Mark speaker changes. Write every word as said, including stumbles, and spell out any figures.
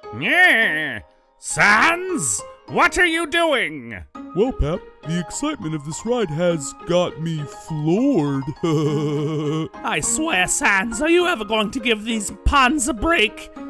Speaker 1: Yeah. Sans, what are you doing?
Speaker 2: Well, Pep, the excitement of this ride has got me floored.
Speaker 1: I swear, Sans, are you ever going to give these puns a break?